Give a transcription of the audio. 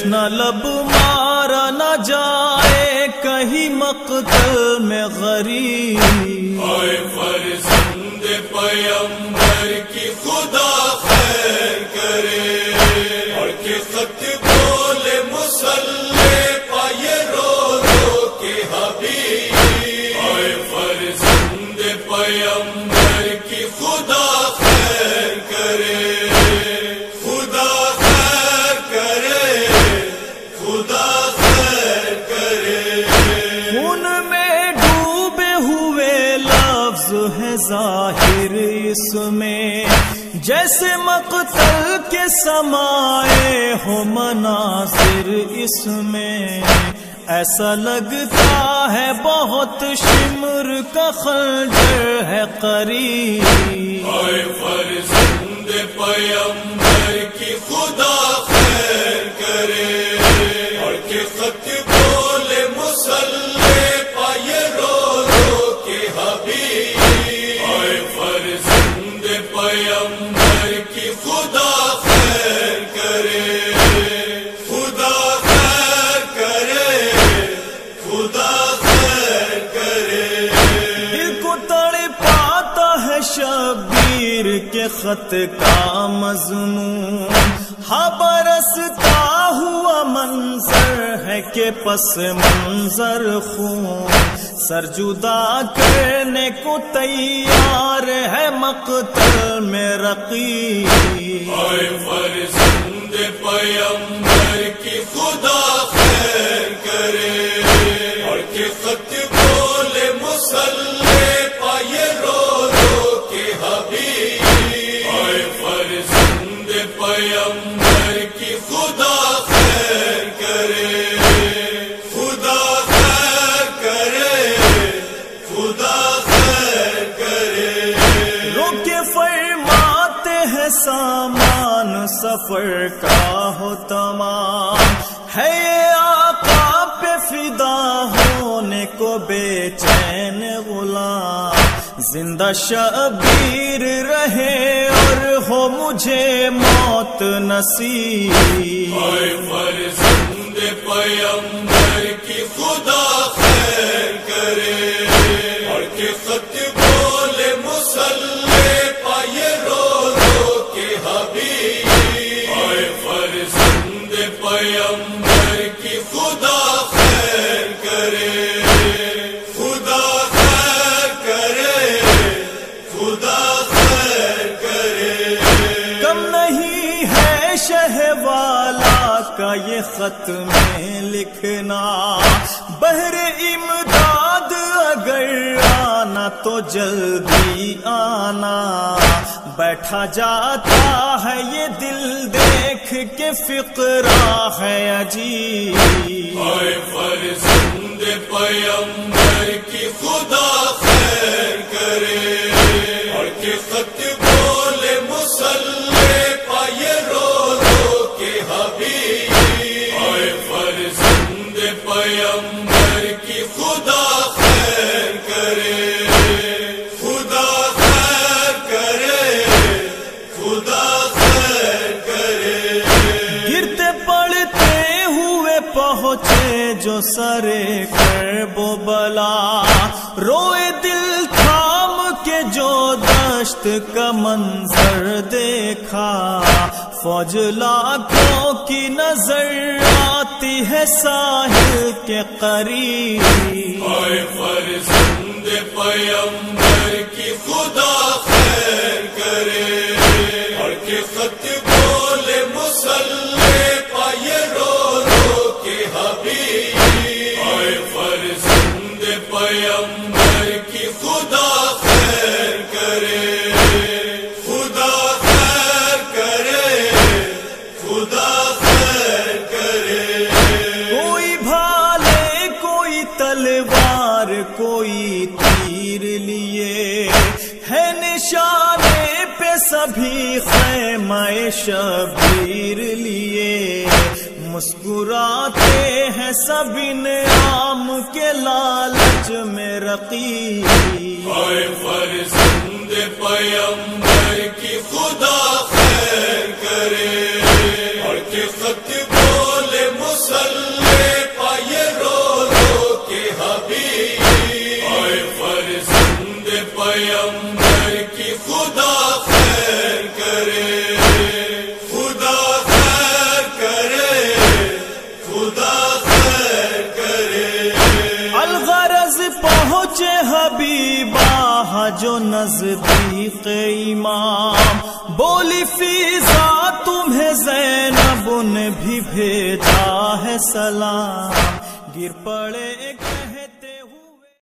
نہ لب مارا نہ جائے کہیں مقتل میں غریب، آئے فرزند پیمبر کی خدا خیر کرے، اور کہ خط بولے مسلح پائے روزوں کے حبیب، آئے فرزند پیمبر کی خدا خیر کرے، خدا خیر کرے، خدا خیر کرے۔ ان میں ڈوبے ہوئے لفظ ہے ظاہر اس میں، جیسے مقتل کے سمائے ہو مناظر اس میں، ایسا لگتا ہے بہت شمر کا خنجر ہے قریب، آئے فرزند پیمبر کی خدا خیر کرے، اور کہ خط بولے مسلح پائے روزوں کے حبیب، آئے فرزند پیمبر کی خدا خیر کرے، خدا خیر کرے، خدا خیر کرے۔ دل کو تڑپاتا ہے شبیر کے خط کا مضمون، ہاں برستا ہوا منظر ہے کہ پس منظر خون، سر جدا کرنے کو تیار ہے مقتل میں رقیب، آئے فرزند پیمبر کی خدا خیر کرے، اور کہ خط بولے مسلح پائے روزوں کے حبیب، آئے فرزند پیمبر کی خدا خیر کرے، خدا خیر کرے، خدا خیر کرے۔ روکے فرماتے ہیں سامان سفر کا ہو تمام، ہے یہ آقا پہ فدا ہونے کو بے چین غلام، زندہ شبیر رہے اور ہو مجھے موت نصیب، آئے فرزند پیمبر کی خدا خیر کرے، اور کہ خط بولے مسلح پائے روزوں کے حبیب، آئے فرزند پیمبر کی خدا خیر کرے، خدا خیر کرے، خدا خیر کرے۔ کم نہیں ہے شہ والا کا یہ خط میں لکھنا، بحر امداد اگر آنا تو جلدی آنا، بیٹھا جاتا ہے یہ دل دیکھ کے فقرہ ہے عجیب، آئے فرزند پیمبر کی خدا خیر کرے، اور کہ خط بولے مسلح پائے روزوں کے حبیب، آئے فرزند پیمبر کی خدا خیر کرے، خدا خیر کرے، خدا خیر کرے۔ گرتے پڑتے ہوئے پہنچے جو سرے کرب و بلا، روئے دل تھام کے جو دشت کا منظر دیکھا، فوج لاکھوں کی نظر آتی ہے ساحل کے قریب، آئے فرزند پیمبر کی خدا خیر کرے، اور کہ خط بولے مسلح پائے روزوں کے حبیب، آئے فرزند پیمبر کی خدا خیر کرے، خدا خیر کرے، خدا خیر کرے۔ کوئی بھالے کوئی تلوار کوئی تیر لیے، ہے نشانے پہ سبھی خیمہ شبیر لیے، مسکراتے ہیں سب انعام کے لالچ میں رقیب، آئے فرزند پیمبر کی خدا خیر کرے، اور کہ خط بولے جو نزدیک امام، بولی فیضا تمہیں زینب نے بھی بھیجا ہے سلام، گر پڑے